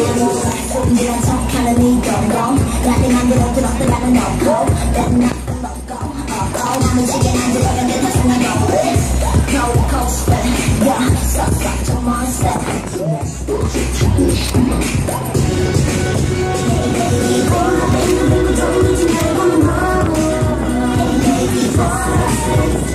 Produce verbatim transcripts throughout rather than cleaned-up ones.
운전한 척하는 이 동공 나를 만들어 들었다가는 넣고 난 나쁜 먹고 어 나는 지게 만들어야 내 탓은 나고 Roller coaster yeah suck like a monster Hey baby boy 돌리지 말고 너 Hey baby boy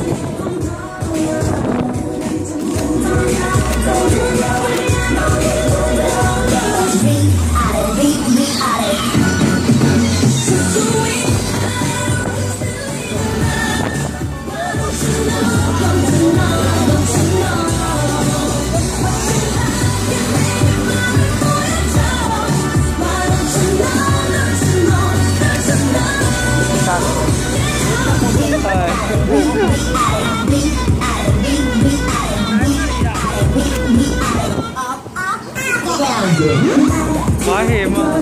quá hiểm à.